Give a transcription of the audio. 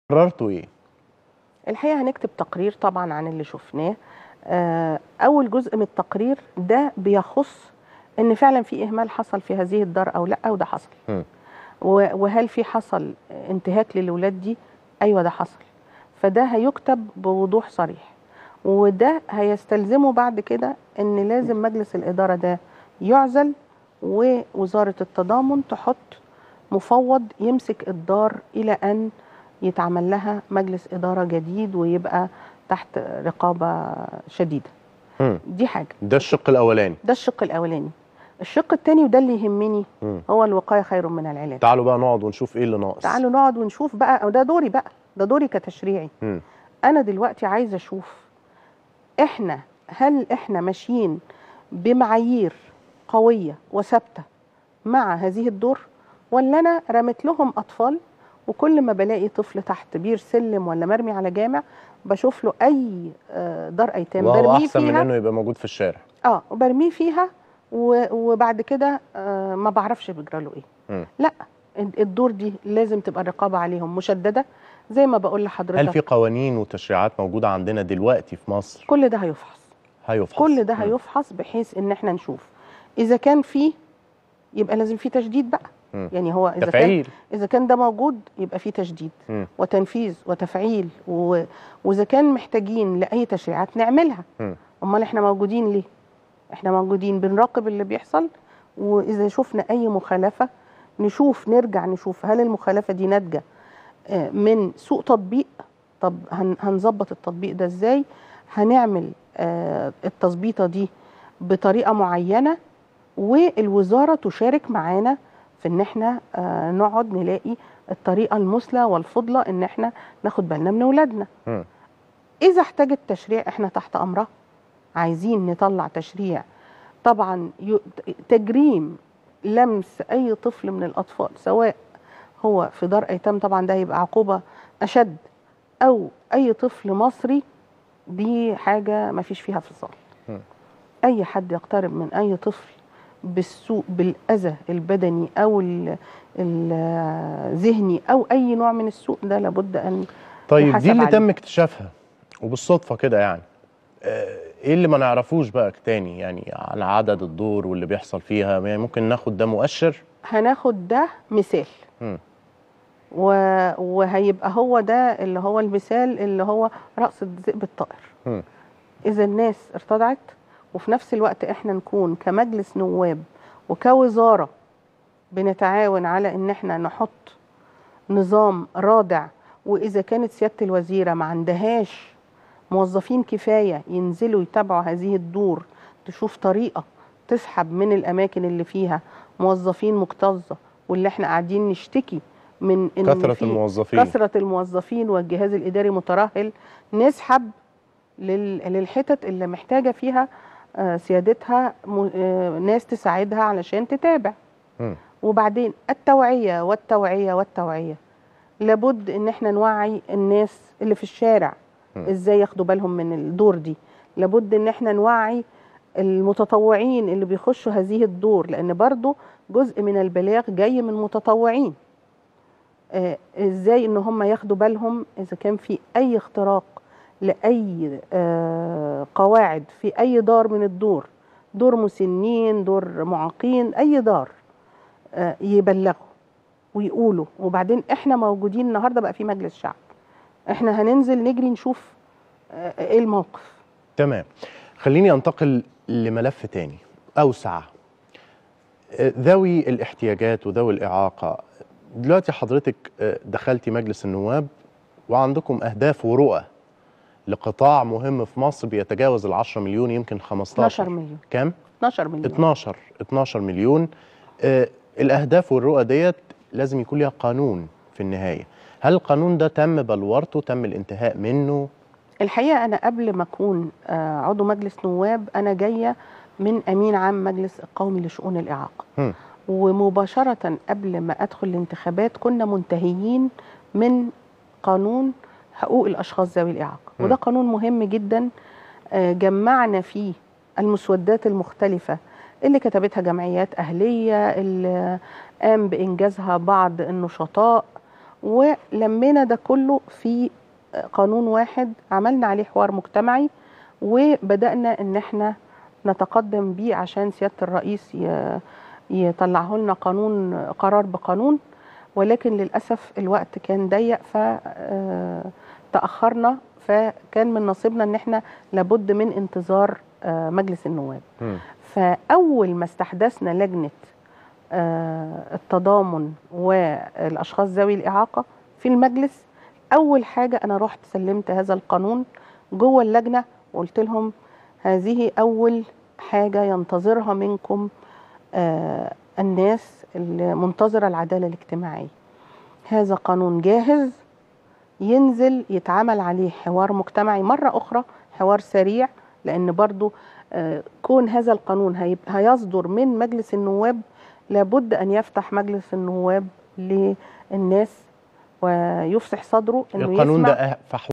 قررتوا ايه؟ الحقيقه هنكتب تقرير طبعا عن اللي شفناه. اول جزء من التقرير ده بيخص ان فعلا في اهمال حصل في هذه الدار او لا، وده حصل. وهل في حصل انتهاك للولاد دي؟ ايوه ده حصل. فده هيكتب بوضوح صريح، وده هيستلزمه بعد كده ان لازم مجلس الاداره ده يعزل، ووزاره التضامن تحط مفوض يمسك الدار الى ان يتعمل لها مجلس اداره جديد ويبقى تحت رقابه شديده. دي حاجه. ده الشق الاولاني. ده الشق الاولاني. الشق الثاني وده اللي يهمني هو الوقايه خير من العلاج. تعالوا بقى نقعد ونشوف ايه اللي ناقص. تعالوا نقعد ونشوف بقى، ده دوري بقى، ده دوري كتشريعي. انا دلوقتي عايزه اشوف هل احنا ماشيين بمعايير قويه وثابته مع هذه الدور، ولا انا رمت لهم اطفال وكل ما بلاقي طفل تحت بير سلم ولا مرمي على جامع بشوف له اي دار ايتام برميه فيها، احسن من انه يبقى موجود في الشارع. وبرميه فيها وبعد كده ما بعرفش بيجرى له ايه. لا، الدور دي لازم تبقى الرقابه عليهم مشدده زي ما بقول لحضرتك. هل في قوانين وتشريعات موجوده عندنا دلوقتي في مصر؟ كل ده هيفحص. كل ده هيفحص بحيث ان احنا نشوف اذا كان فيه يبقى لازم في تشديد بقى. يعني هو اذا كان ده موجود يبقى في تشديد وتنفيذ وتفعيل، واذا كان محتاجين لاي تشريعات نعملها. امال احنا موجودين ليه؟ احنا موجودين بنراقب اللي بيحصل، واذا شفنا اي مخالفه نرجع نشوف هل المخالفه دي ناتجه من سوء تطبيق. طب هنظبط التطبيق ده ازاي؟ هنعمل التظبيطه دي بطريقه معينه، والوزاره تشارك معانا في ان احنا نقعد نلاقي الطريقه المثلى والفضلى ان احنا ناخد بالنا من اولادنا. اذا احتاجت تشريع احنا تحت امرها. عايزين نطلع تشريع طبعا تجريم لمس اي طفل من الاطفال، سواء هو في دار ايتام طبعا ده هيبقى عقوبه اشد، او اي طفل مصري، دي حاجه ما فيش فيها فصال. اي حد يقترب من اي طفل بالسوء بالاذى البدني او الذهني او اي نوع من السوء ده لابد ان طيب دي اللي تم اكتشافها وبالصدفه كده، يعني ايه اللي ما نعرفوش بقى تاني يعني عن عدد الدور واللي بيحصل فيها؟ يعني ممكن ناخد ده مؤشر؟ هناخد ده مثال. وهيبقى هو ده اللي هو المثال اللي هو رأس الذئب الطائر. إذا الناس ارتضعت وفي نفس الوقت احنا نكون كمجلس نواب وكوزارة بنتعاون على ان احنا نحط نظام رادع، واذا كانت سيادة الوزيرة ما عندهاش موظفين كفاية ينزلوا يتابعوا هذه الدور، تشوف طريقة تسحب من الاماكن اللي فيها موظفين مكتظة، واللي احنا قاعدين نشتكي من ان كثرة الموظفين والجهاز الاداري مترهل، نسحب للحتت اللي محتاجة فيها سيادتها ناس تساعدها علشان تتابع. وبعدين التوعية والتوعية والتوعية، لابد ان احنا نوعي الناس اللي في الشارع ازاي ياخدوا بالهم من الدور دي. لابد ان احنا نوعي المتطوعين اللي بيخشوا هذه الدور، لان برضو جزء من البلاغ جاي من متطوعين. ازاي ان هم ياخدوا بالهم اذا كان في اي اختراق لأي قواعد في أي دار من الدور، دور مسنين، دور معاقين، أي دار، يبلغوا ويقولوا. وبعدين احنا موجودين النهارده بقى في مجلس شعب، احنا هننزل نجري نشوف ايه الموقف. تمام. خليني انتقل لملف تاني أوسع، ذوي الاحتياجات وذوي الإعاقة. دلوقتي حضرتك دخلتي مجلس النواب وعندكم أهداف ورؤى لقطاع مهم في مصر بيتجاوز ال10 مليون، يمكن 15 مليون. كام؟ 12 مليون. 12 مليون. الأهداف والرؤى ديت لازم يكون لها قانون في النهاية. هل القانون ده تم بلورته، تم الانتهاء منه؟ الحقيقة أنا قبل ما أكون عضو مجلس نواب أنا جاية من أمين عام مجلس القومي لشؤون الإعاقة. ومباشرة قبل ما أدخل الانتخابات كنا منتهيين من قانون حقوق الأشخاص ذوي الإعاقة، وده قانون مهم جدا. جمعنا فيه المسودات المختلفة اللي كتبتها جمعيات أهلية، اللي قام بإنجازها بعض النشطاء، ولمينا ده كله في قانون واحد عملنا عليه حوار مجتمعي، وبدأنا ان احنا نتقدم بيه عشان سيادة الرئيس يطلعه لنا قرار بقانون، ولكن للأسف الوقت كان ضيق فتأخرنا، فكان من نصيبنا ان احنا لابد من انتظار مجلس النواب. فأول ما استحدثنا لجنة التضامن والأشخاص ذوي الإعاقة في المجلس، أول حاجة أنا رحت سلمت هذا القانون جوه اللجنة وقلت لهم هذه أول حاجة ينتظرها منكم الناس المنتظرة العدالة الاجتماعية. هذا قانون جاهز ينزل يتعمل عليه حوار مجتمعي مرة أخرى، حوار سريع، لأن برضو كون هذا القانون هيصدر من مجلس النواب لابد أن يفتح مجلس النواب للناس ويفسح صدره إنه القانون يسمع. ده